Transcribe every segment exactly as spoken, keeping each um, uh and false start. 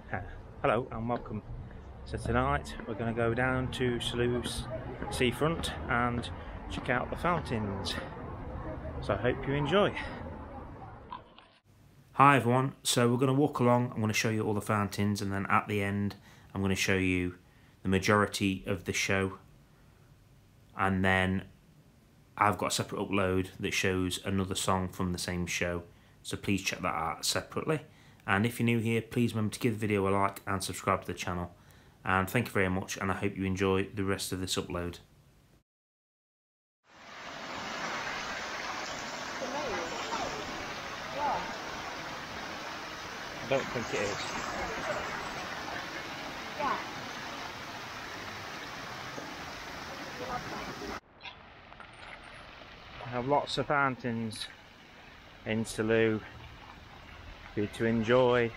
Uh, hello and welcome. So tonight we're going to go down to Salou's seafront and check out the fountains. So I hope you enjoy. Hi everyone, so we're going to walk along. I'm going to show you all the fountains, and then at the end I'm going to show you the majority of the show, and then I've got a separate upload that shows another song from the same show, so please check that out separately. And if you're new here, please remember to give the video a like and subscribe to the channel. And thank you very much, and I hope you enjoy the rest of this upload. I don't think it is. Yeah. I have lots of fountains in Salou for you to enjoy,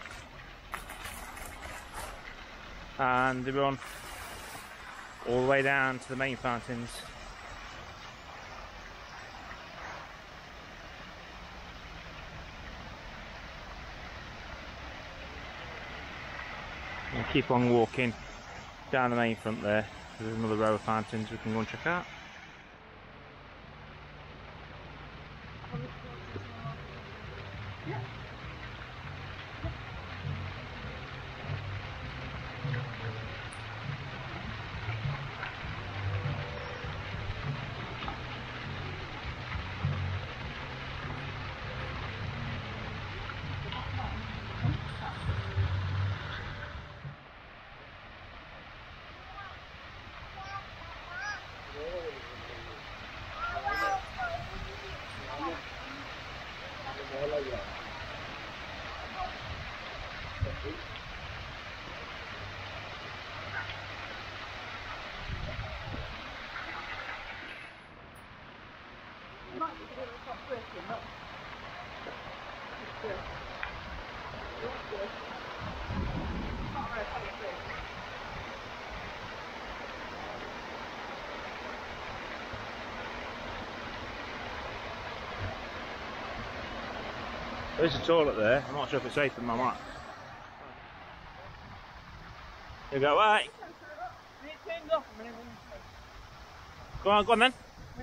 and they run all the way down to the main fountains. We'll keep on walking down the main front there. There's another row of fountains we can go and check out. There's a toilet there. I'm not sure if it's safe in my mat. You go, right. Go on, go on then.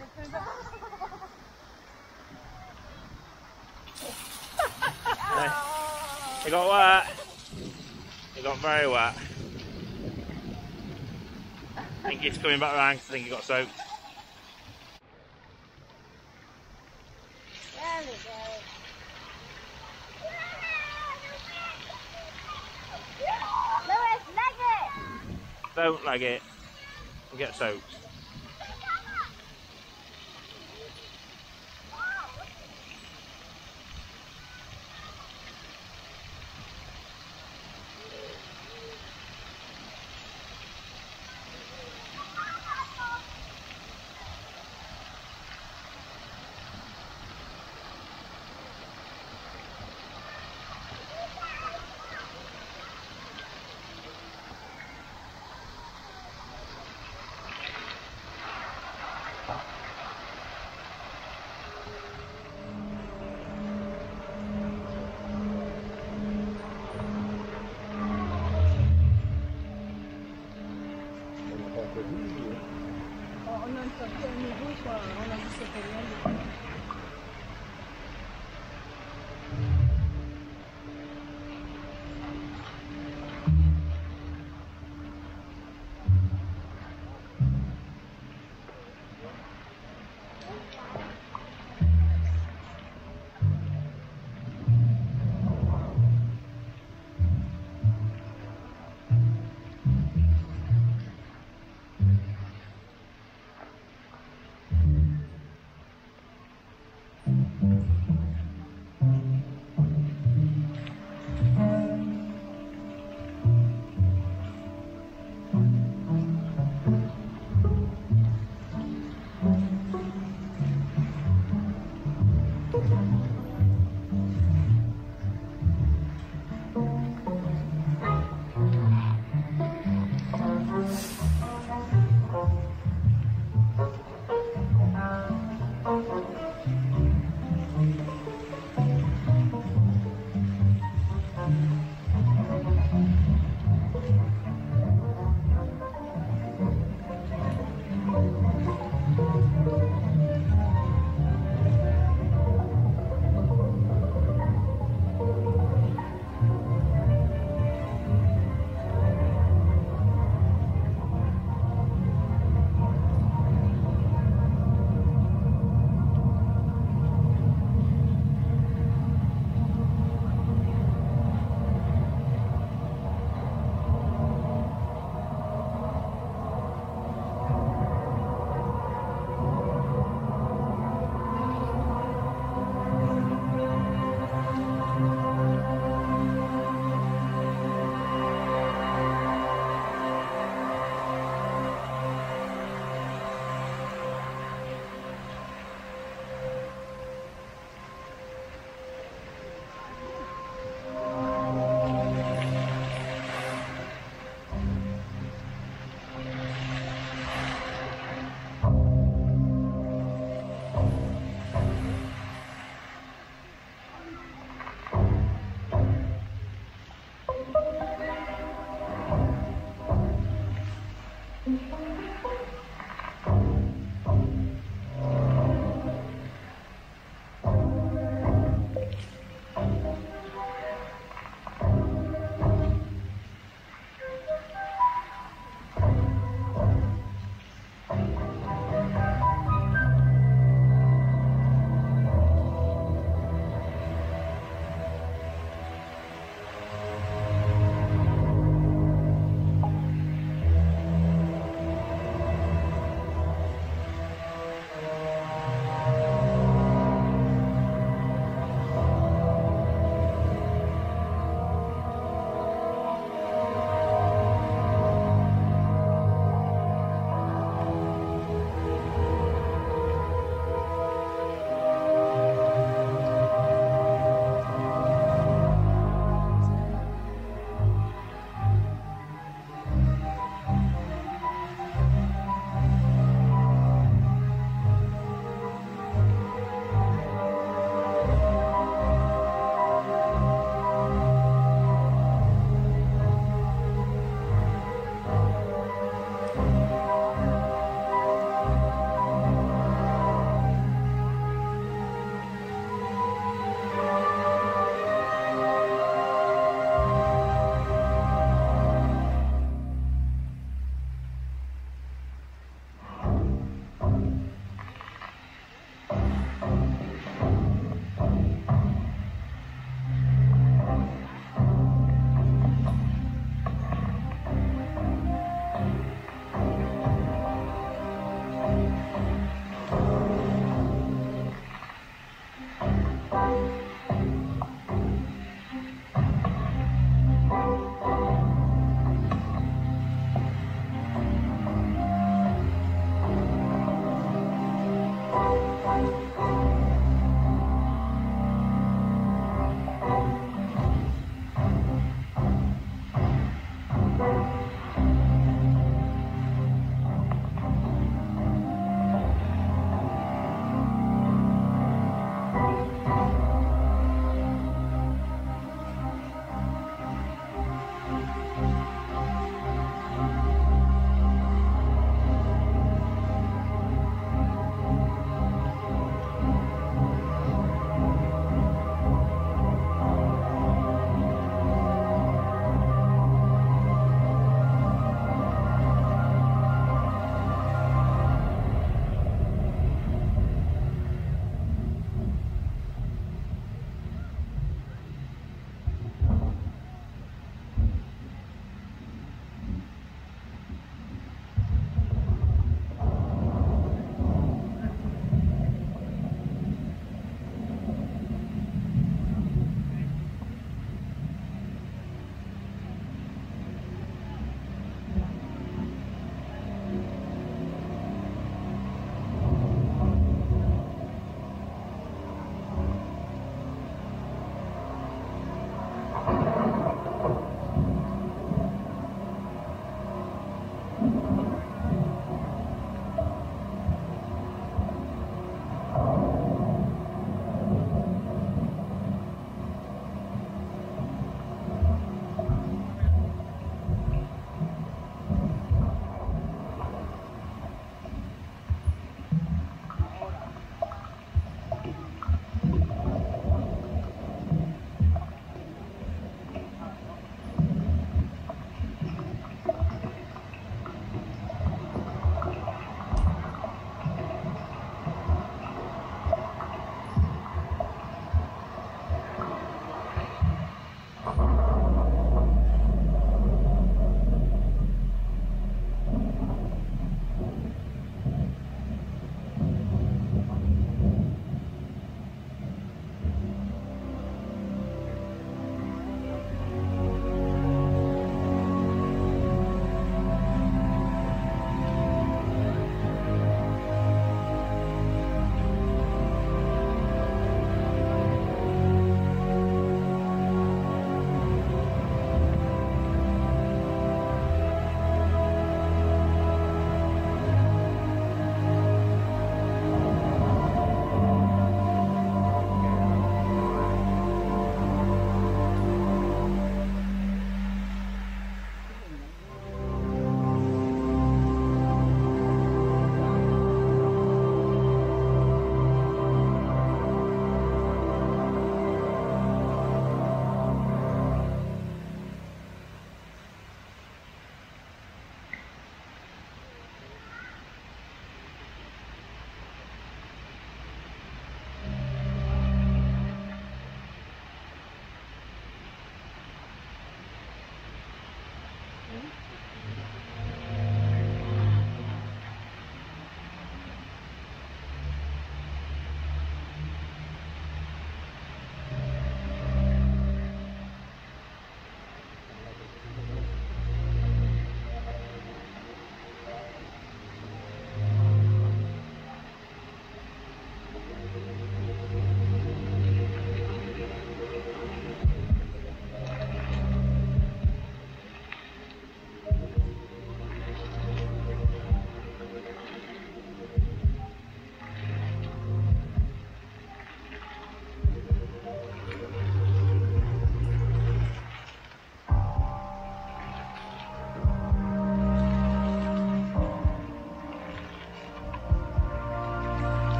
You got wet. You got very wet. I think it's coming back round because I think you got soaked. There we go. Lewis, leg it! Don't leg it. You get soaked. On a une sortie au niveau, quoi. On a vu ce que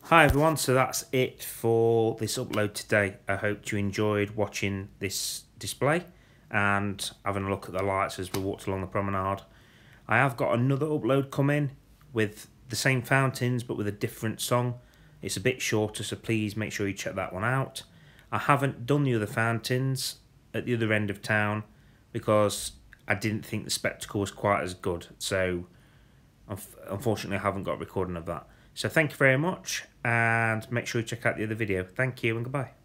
Hi everyone, so that's it for this upload today. I hope you enjoyed watching this display and having a look at the lights as we walked along the promenade. I have got another upload coming with the same fountains but with a different song. It's a bit shorter, so please make sure you check that one out. I haven't done the other fountains at the other end of town because I didn't think the spectacle was quite as good, so unfortunately I haven't got a recording of that. So thank you very much, and make sure you check out the other video. Thank you and goodbye.